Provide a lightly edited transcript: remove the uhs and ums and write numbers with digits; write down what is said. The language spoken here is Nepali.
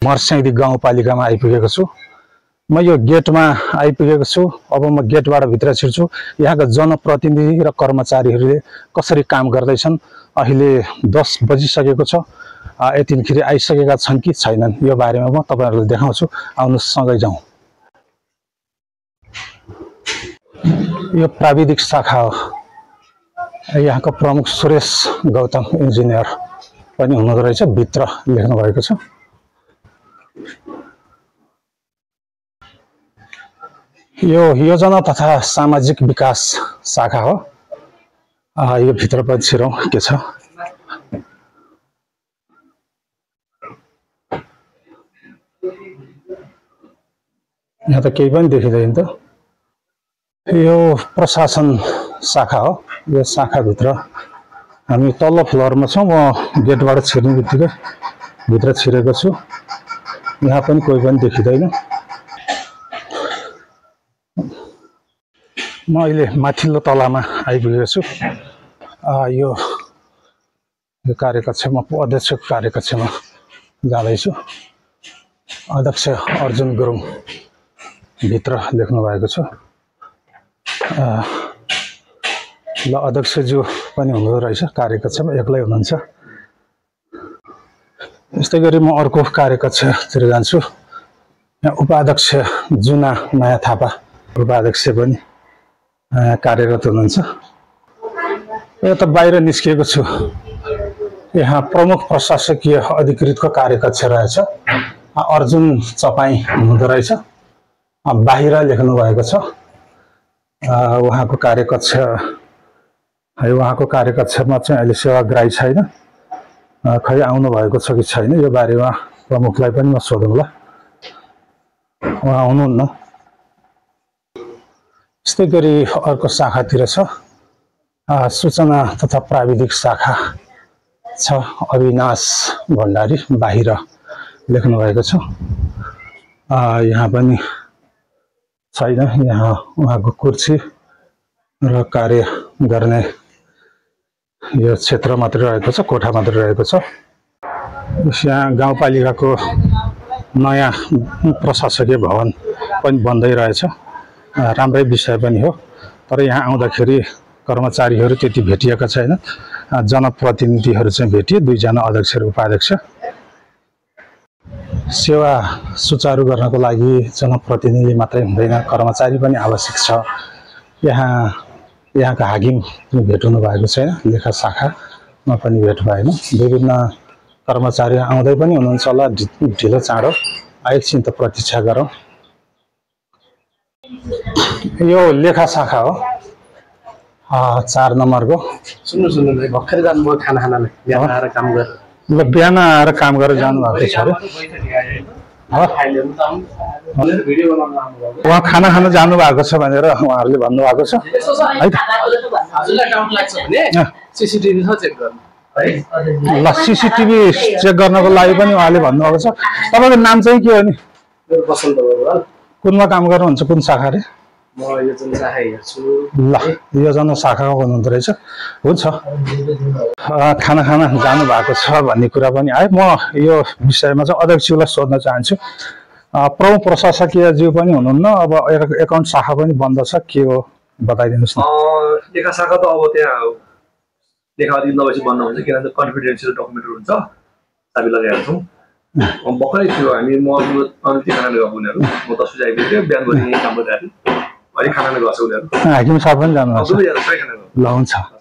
मर्स्याङ्दी गाउँपालिकामा आइपुगेको छु। म यो गेटमा आइपुगेको छु। अब म गेटबाट भित्र छिर्छु। यहाँका जनप्रतिनिधि र कर्मचारीहरूले कसरी काम गर्दैछन्। अहिले 10 बजिसकेको छ। यतिखेर आइसकेका छन् कि छैनन् यो बारेमा म तपाईहरुलाई देखाउँछु। आउनुहोस् सँगै जाउँ। यो प्राविधिक शाखा हो। यहाँको प्रमुख सुरेश गौतम इन्जिनियर पनि हुनुहुँदो रहेछ। भित्र लेख्नु भएको छ। यो योजना तथा सामाजिक विकास शाखा हो। यो भित्र पनि छिरौँ के छ। यहाँ त केही पनि देखिँदैन त। यो प्रशासन शाखा हो। यो शाखा भित्र हामी तल्लो फ्लोरमा छौँ। म गेटबाट छिर्ने बित्तिकै भित्र छिरेको छु। यहाँ पनि कोही पनि देखिँदैन। म अहिले माथिल्लो तलामा आइपुगेको छु। यो कार्यकक्षमा अध्यक्षको कार्यकक्षमा जाँदैछु। अध्यक्ष अर्जुन गुरुङ भित्र लेख्नु भएको छ। ल अध्यक्षज्यू पनि हुनुहुँदो रहेछ कार्यकक्षमा, एक्लै हुनुहुन्छ। यस्तै गरी म अर्को कार्यकक्षतिर जान्छु। यहाँ उपाध्यक्ष जुना नयाँ थापा उपाध्यक्ष पनि कार्यरत हुनुहुन्छ। यता बाहिर निस्किएको छु। यहाँ प्रमुख प्रशासकीय अधिकृतको कार्यकक्ष रहेछ। अर्जुन चपाई हुनुहुँदो रहेछ। बाहिर लेख्नु भएको छ। उहाँको कार्यकक्षमा चाहिँ अहिले सेवाग्राही छैन। खै आउनु भएको छ कि छैन यो बारेमा प्रमुखलाई पनि म सोधौँला। उहाँ आउनुहुन्न। यस्तै गरी अर्को शाखातिर छ। सूचना तथा प्राविधिक शाखा छ। अविनाश भण्डारी बाहिर लेख्नु भएको छ। यहाँ पनि छैन। यहाँ उहाँको कुर्सी र कार्य गर्ने यो क्षेत्र मात्रै रहेको छ, कोठा मात्रै रहेको छ। यहाँ गाउँपालिकाको नयाँ प्रशासकीय भवन पनि बन्दै रहेछ। राम्रै विषय पनि हो। तर यहाँ आउँदाखेरि कर्मचारीहरू त्यति भेटिएका छैनन्। जनप्रतिनिधिहरू चाहिँ भेटिए, 2 जना अध्यक्ष र उपाध्यक्ष। सेवा सुचारू गर्नको लागि जनप्रतिनिधि मात्रै हुँदैन, कर्मचारी पनि आवश्यक छ। यहाँका हाकिम पनि भेट्नु भएको छैन। लेखा शाखामा पनि भेट भएन। विभिन्न कर्मचारी आउँदै पनि हुनुहुन्छ होला ढिलो चाँडो। एकछिन त प्रतीक्षा गरौँ। यो लेखा शाखा हो। 4 नम्बरको। सुन्नु भर्खरै जानुभयो खाना खानालाई। बिहान आएर काम गरेर। ल बिहान आएर काम गरेर जानुभएको छ अरे। उहाँ खाना खान जानुभएको छ भनेर उहाँहरूले भन्नुभएको छ है त। सीसीटीभी छ चेक गर्नु। ल सीसीटीभी चेक गर्नको लागि पनि उहाँले भन्नुभएको छ। तपाईँको नाम चाहिँ के हो नि? बसन्त बरुवाल। कुनमा काम गर्नुहुन्छ? कुन शाखा रे? म योजना शाखा हेर्छु। ल योजना शाखामा हुनुहुँदो रहेछ। हुन्छ। खाना खान जानु भएको छ भन्ने कुरा पनि आयो। म यो विषयमा चाहिँ अध्यक्षज्यूलाई सोध्न चाहन्छु। प्रमुख प्रशासकीयज्यू पनि हुनुहुन्न। अब एकाउन्ट शाखा पनि बन्द छ। के हो बताइदिनुहोस् न। लेखा शाखा त अब त्यहाँ लेखाधिक नभएपछि बन्द हुन्छ। किनभने कन्फिडेन्सियल डकुमेन्टहरू हुन्छ। चाबी लगाइहाल्छौँ। भर्खरै थियो हामी। म अन्ति खाना गएको उनीहरू। म 10 बजी आइपुग्यो। बिहानभरि काम गरिरहेको थिएँ। अहिले खाना गर्छ उनीहरू। हाकिम साहब पनि जानुभएको छ। ल हुन्छ।